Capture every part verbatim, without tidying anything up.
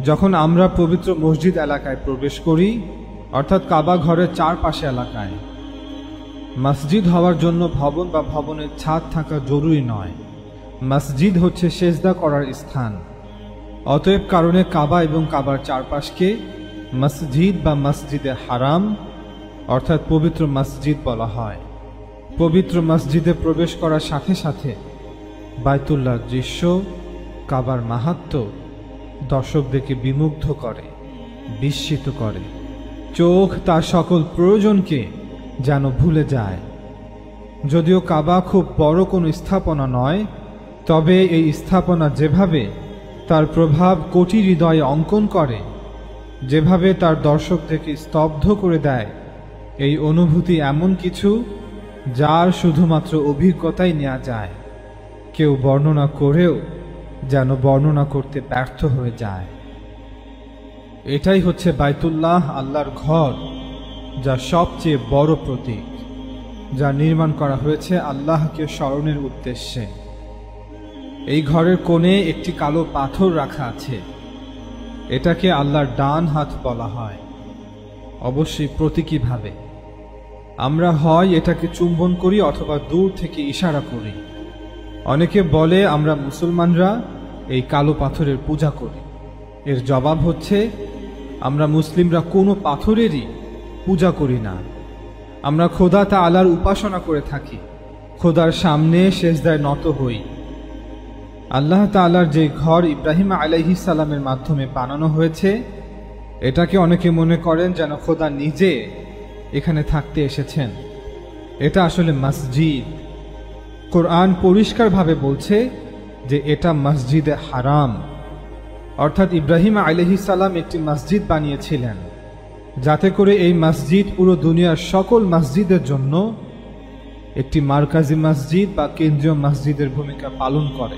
যখন আমরা পবিত্র মসজিদ এলাকায় প্রবেশ করি, অর্থাৎ কাবা ঘরের চারপাশে এলাকায়, মসজিদ হওয়ার জন্য ভবন বা ভবনের ছাদ থাকা জরুরি নয়। মসজিদ হচ্ছে সেজদা করার স্থান। অতএব কারণে কাবা এবং কাবার চারপাশকে মসজিদ বা মসজিদে হারাম অর্থাৎ পবিত্র মসজিদ বলা হয়। পবিত্র মসজিদে প্রবেশ করার সাথে সাথে বাইতুল্লাহর দৃশ্য, কাবার মাহাত্ম্য দর্শকদেরকে বিমুগ্ধ করে, বিস্মিত করে। চোখ তার সকল প্রয়োজনকে যেন ভুলে যায়। যদিও কাবা খুব বড় কোনো স্থাপনা নয়, তবে এই স্থাপনা যেভাবে তার প্রভাব কোটি হৃদয়ে অঙ্কন করে, যেভাবে তার দর্শকদেরকে স্তব্ধ করে দেয়, এই অনুভূতি এমন কিছু যার শুধুমাত্র অভিজ্ঞতাই নেওয়া যায়। কেউ বর্ণনা করেও যেন বর্ণনা করতে ব্যর্থ হয়ে যায়। এটাই হচ্ছে বাইতুল্লাহ, আল্লাহর ঘর, যা সবচেয়ে বড় প্রতীক, যা নির্মাণ করা হয়েছে আল্লাহকে স্মরণের উদ্দেশ্যে। এই ঘরের কোণে একটি কালো পাথর রাখা আছে। এটাকে আল্লাহর ডান হাত বলা হয়, অবশ্যই প্রতীকীভাবে। আমরা হয় এটাকে চুম্বন করি অথবা দূর থেকে ইশারা করি। অনেকে বলে আমরা মুসলমানরা এই কালো পাথরের পূজা করি। এর জবাব হচ্ছে, আমরা মুসলিমরা কোনো পাথরেরই পূজা করি না। আমরা খোদা তাআলার উপাসনা করে থাকি, খোদার সামনে সেজদায় নত হই। আল্লাহ তাআলার যে ঘর ইব্রাহিম আলাইহিস সালামের মাধ্যমে বানানো হয়েছে, এটাকে অনেকে মনে করেন যেন খোদা নিজে এখানে থাকতে এসেছেন। এটা আসলে মসজিদ। কোরআন পরিষ্কারভাবে বলছে যে এটা মসজিদে হারাম, অর্থাৎ ইব্রাহিম আলাইহিস সালাম একটি মসজিদ বানিয়েছিলেন, যাতে করে এই মসজিদ পুরো দুনিয়ার সকল মসজিদের জন্য একটি মারকাজি মসজিদ বা কেন্দ্রীয় মসজিদের ভূমিকা পালন করে।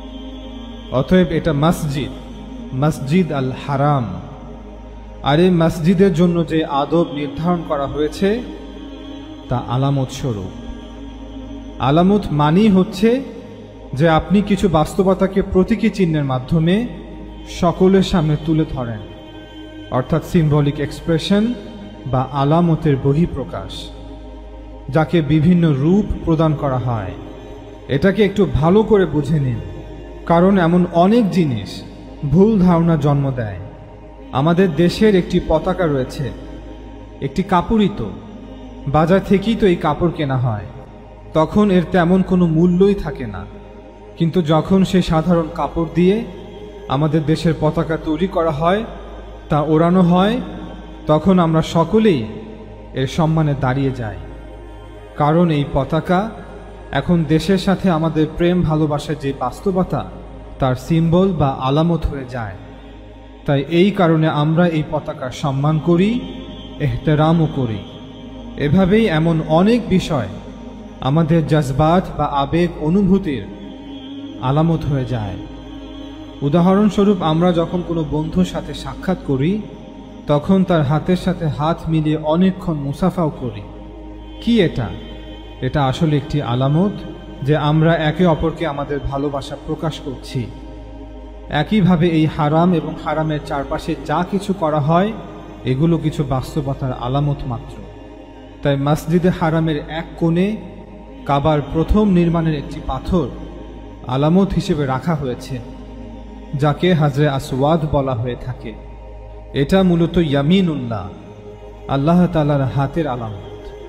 অতএব এটা মসজিদ, মসজিদ আল হারাম। আর এই মসজিদের জন্য যে আদব নির্ধারণ করা হয়েছে তা আলামত স্বরূপ। আলামত মানেই হচ্ছে যে আপনি কিছু বাস্তবতাকে প্রতীকী চিহ্নের মাধ্যমে সকলের সামনে তুলে ধরেন, অর্থাৎ সিম্বলিক এক্সপ্রেশন বা আলামতের বহিঃপ্রকাশ, যাকে বিভিন্ন রূপ প্রদান করা হয়। এটাকে একটু ভালো করে বুঝে নিন, কারণ এমন অনেক জিনিস ভুল ধারণা জন্ম দেয়। আমাদের দেশের একটি পতাকা রয়েছে, একটি কাপড়ই তো, বাজার থেকেই তো এই কাপড় কেনা হয়, তখন এর তেমন কোনো মূল্যই থাকে না। কিন্তু যখন সেই সাধারণ কাপড় দিয়ে আমাদের দেশের পতাকা তৈরি করা হয়, তা ওড়ানো হয়, তখন আমরা সকলেই এর সম্মানে দাঁড়িয়ে যাই। কারণ এই পতাকা এখন দেশের সাথে আমাদের প্রেম ভালোবাসার যে বাস্তবতা, তার সিম্বল বা আলামত হয়ে যায়। তাই এই কারণে আমরা এই পতাকার সম্মান করি, এহতেরামও করি। এভাবেই এমন অনেক বিষয় আমাদের জজবাত বা আবেগ অনুভূতির আলামত হয়ে যায়। উদাহরণস্বরূপ, আমরা যখন কোনো বন্ধুর সাথে সাক্ষাৎ করি, তখন তার হাতের সাথে হাত মিলিয়ে অনেকক্ষণ মুসাফাও করি। কি এটা? এটা আসলে একটি আলামত যে আমরা একে অপরকে আমাদের ভালোবাসা প্রকাশ করছি। একইভাবে এই হারাম এবং হারামের চারপাশে যা কিছু করা হয়, এগুলো কিছু বাস্তবতার আলামত মাত্র। তাই মসজিদে হারামের এক কোণে কাবার প্রথম নির্মাণের একটি পাথর আলামত হিসেবে রাখা হয়েছে, যাকে হাজরে আসওয়াদ বলা হয়ে থাকে। এটা মূলত ইয়ামিনুল্লাহ, আল্লাহ তাআলার হাতের আলামত।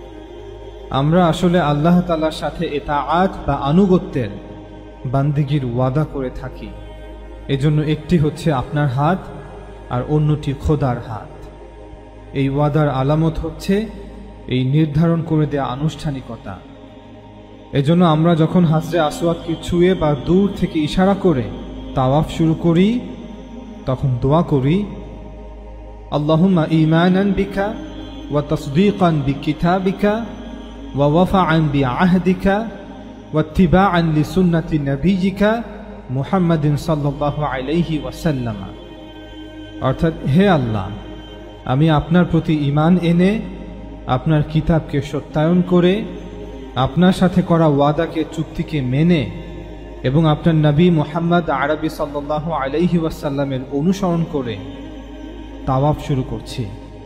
আমরা আসলে আল্লাহ তাআলার সাথে ইতাআত বা আনুগত্যের বান্দিগির ওয়াদা করে থাকি। এজন্য একটি হচ্ছে আপনার হাত আর অন্যটি খোদার হাত। এই ওয়াদার আলামত হচ্ছে এই নির্ধারণ করে দেয়া আনুষ্ঠানিকতা। এজন্য আমরা যখন হাজরে আসওয়াদকে ছুঁয়ে বা দূর থেকে ইশারা করে তাওয়াফ শুরু করি, তখন দোয়া করি, আল্লাহুম্মা ঈমানান বিকা ওয়া তাসদীকান বিকিতাবিকা ওয়া ওয়াফাআন বিআহদিকা ওয়া ইত্তিবাআন লিসুন্নতি নবিয়িকা মুহাম্মাদিন সাল্লাল্লাহু আলাইহি ওয়াসাল্লাম। অর্থাৎ, হে আল্লাহ, আমি আপনার প্রতি ঈমান এনে আপনার কিতাবকে সত্যায়ন করে আপনার সাথে করা ওয়াদাকে চুক্তিকে মেনে এবং আপনার নবী মুহাম্মদ আরবি সাল্লাল্লাহু আলাইহি ওয়াসাল্লামের অনুসরণ করে তাওয়াফ শুরু করছি।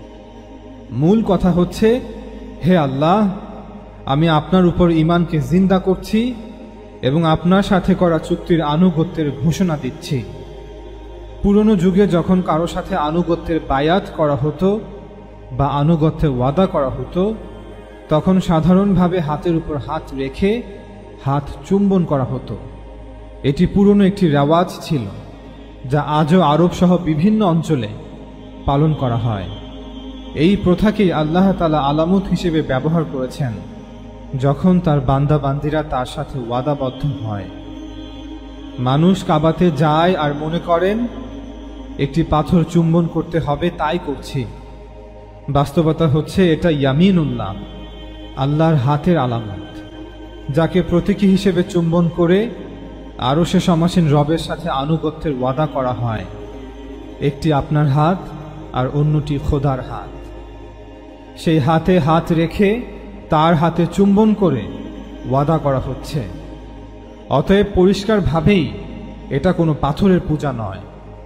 মূল কথা হচ্ছে, হে আল্লাহ, আমি আপনার উপর ঈমানকে জিন্দা করছি এবং আপনার সাথে করা চুক্তির আনুগত্যের ঘোষণা দিচ্ছি। পুরনো যুগে যখন কারো সাথে আনুগত্যের বায়াত করা হতো বা আনুগত্যের ওয়াদা করা হতো, তখন সাধারণভাবে হাতের উপর হাত রেখে হাত চুম্বন করা হতো। এটি পুরনো একটি রেওয়াজ ছিল, যা আজও আরব সহ বিভিন্ন অঞ্চলে পালন করা হয়। এই প্রথাকেই আল্লাহ তাআলা আলামত হিসেবে ব্যবহার করেছেন যখন তার বান্দা বান্দিরা তার সাথে ওয়াদাবদ্ধ হয়। মানুষ কাবাতে যায় আর মনে করেন একটি পাথর চুম্বন করতে হবে, তাই করছি। বাস্তবতা হচ্ছে এটা ইয়ামিনুল্লাহ, আল্লাহর হাতের আলামত, যাকে প্রতীকী হিসেবে চুম্বন করে আরশে সমাসীন রবের সাথে আনুগত্যের ওয়াদা করা হয়। একটি আপনার হাত আর অন্যটি খোদার হাত। সেই হাতে হাত রেখে তার হাতে চুম্বন করে ওয়াদা করা হচ্ছে। অতএব পরিষ্কারভাবেই এটা কোনো পাথরের পূজা নয়।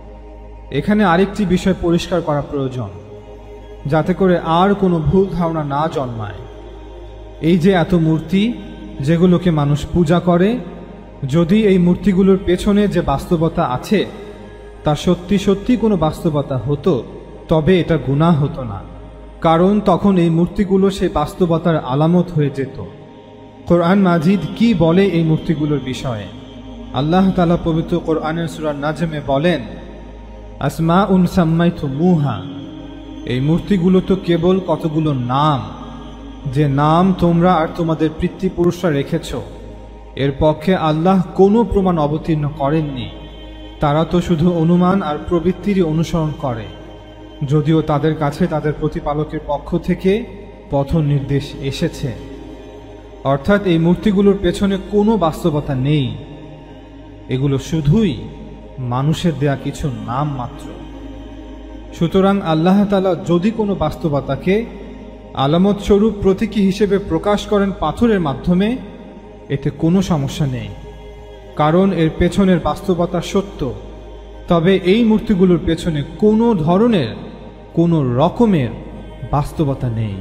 এখানে আরেকটি বিষয় পরিষ্কার করা প্রয়োজন, যাতে করে আর কোনো ভুল ধারণা না জন্মায়। এই যে এত মূর্তি যেগুলোকে মানুষ পূজা করে, যদি এই মূর্তিগুলোর পেছনে যে বাস্তবতা আছে তা সত্যি সত্যি কোনো বাস্তবতা হতো, তবে এটা গুনাহ হতো না, কারণ তখন এই মূর্তিগুলো সেই বাস্তবতার আলামত হয়ে যেত। কোরআন মাজিদ কি বলে এই মূর্তিগুলোর বিষয়ে? আল্লাহ তাআলা পবিত্র কোরআনের সূরা নাজমে বলেন, আসমাউন সাম্মাইতুমুহা, এই মূর্তিগুলো তো কেবল কতগুলো নাম, যে নাম তোমরা আর তোমাদের পিতৃপুরুষরা রেখেছ। এর পক্ষে আল্লাহ কোনো প্রমাণ অবতীর্ণ করেননি। তারা তো শুধু অনুমান আর প্রবৃত্তিরই অনুসরণ করে, যদিও তাদের কাছে তাদের প্রতিপালকের পক্ষ থেকে পথ নির্দেশ এসেছে। অর্থাৎ এই মূর্তিগুলোর পেছনে কোনো বাস্তবতা নেই, এগুলো শুধুই মানুষের দেয়া কিছু নাম মাত্র। সুতরাং আল্লাহ তাআলা যদি কোনো বাস্তবতাকে আলামত স্বরূপ প্রতীকী হিসেবে প্রকাশ করেন পাথরের মাধ্যমে, এতে কোনো সমস্যা নেই, কারণ এর পেছনের বাস্তবতা সত্য। তবে এই মূর্তিগুলোর পেছনে কোনো ধরনের কোনো রকমের বাস্তবতা নেই।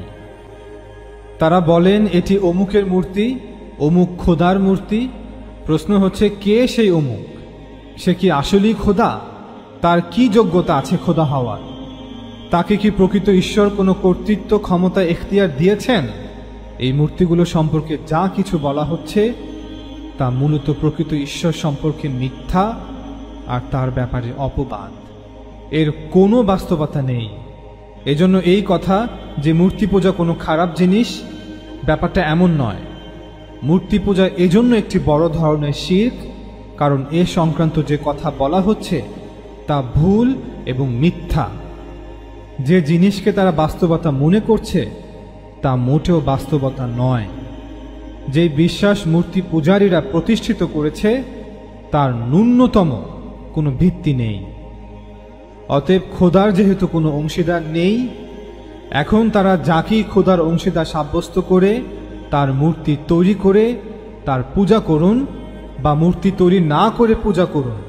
তারা বলেন এটি অমুকের মূর্তি, অমুক খোদার মূর্তি। প্রশ্ন হচ্ছে, কে সেই অমুক? সে কি আসলেই খোদা? তার কি যোগ্যতা আছে খোদা হওয়ার? তাকে কি প্রকৃত ঈশ্বর কোনো কর্তৃত্ব, ক্ষমতা, এখতিয়ার দিয়েছেন? এই মূর্তিগুলো সম্পর্কে যা কিছু বলা হচ্ছে তা মূলত প্রকৃত ঈশ্বর সম্পর্কে মিথ্যা আর তার ব্যাপারে অপবাদ। এর কোনো বাস্তবতা নেই। এজন্য এই কথা যে মূর্তি পূজা কোনো খারাপ জিনিস, ব্যাপারটা এমন নয়। মূর্তি পূজা এজন্য একটি বড় ধরনের শিরক, কারণ এ সংক্রান্ত যে কথা বলা হচ্ছে তা ভুল এবং মিথ্যা। যে জিনিসকে তারা বাস্তবতা মনে করছে তা মোটেও বাস্তবতা নয়। যে বিশ্বাস মূর্তি পূজারীরা প্রতিষ্ঠিত করেছে তার ন্যূনতম কোনো ভিত্তি নেই। অতএব খোদার যেহেতু কোনো অংশীদার নেই, এখন তারা যাকেই খোদার অংশীদার সাব্যস্ত করে তার মূর্তি তৈরি করে তার পূজা করুন বা মূর্তি তৈরি না করে পূজা করুন,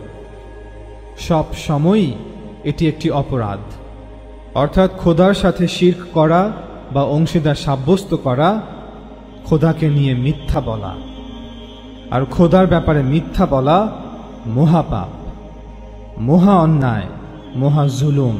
সব সময়ই এটি একটি অপরাধ। অর্থাৎ খোদার সাথে শিরক করা বা অংশীদার সাব্যস্ত করা, খোদাকে নিয়ে মিথ্যা বলা। আর খোদার ব্যাপারে মিথ্যা বলা মহাপাপ, মহা অন্যায়, মহা জুলুম।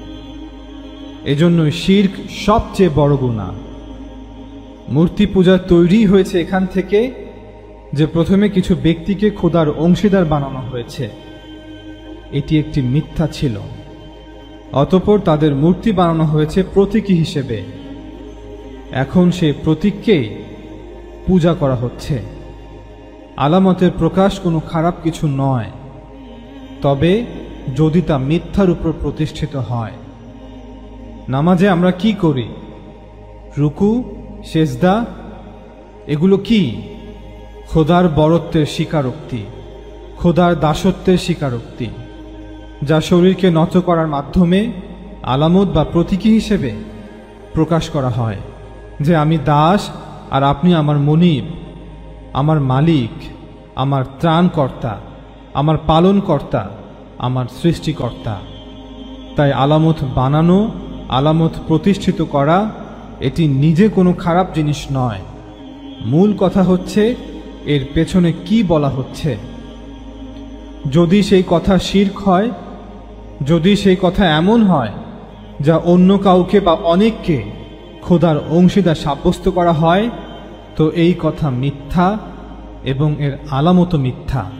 এজন্য শিরক সবচেয়ে বড় গুনাহ। মূর্তি পূজা তৈরি হয়েছে এখান থেকে যে প্রথমে কিছু ব্যক্তিকে খোদার অংশীদার বানানো হয়েছে। এটি একটি মিথ্যা ছিল। অতঃপর তাদের মূর্তি বানানো হয়েছে প্রতীকী হিসেবে। এখন সেই প্রতীককেই পূজা করা হচ্ছে। আলামতের প্রকাশ কোনো খারাপ কিছু নয়, তবে যদি তা মিথ্যার উপর প্রতিষ্ঠিত হয়। নামাজে আমরা কি করি? রুকু, সেজদা, এগুলো কি? খোদার বরত্বের স্বীকারোক্তি, খোদার দাসত্বের স্বীকারোক্তি, যা শরীরকে নত করার মাধ্যমে আলামত বা প্রতীকী হিসেবে প্রকাশ করা হয় যে আমি দাস আর আপনি আমার মনিব, আমার মালিক, আমার ত্রাণকর্তা, আমার পালনকর্তা, আমার সৃষ্টিকর্তা। তাই আলামত বানানো, আলামত প্রতিষ্ঠিত করা এটি নিজে কোনো খারাপ জিনিস নয়। মূল কথা হচ্ছে এর পেছনে কি বলা হচ্ছে। যদি সেই কথা শিরক হয়, যদি সেই কথা এমন হয় যা অন্য কাউকে বা অনেককে খোদার অংশীদার সাব্যস্ত করা হয়, তো এই কথা মিথ্যা এবং এর আলামতও মিথ্যা।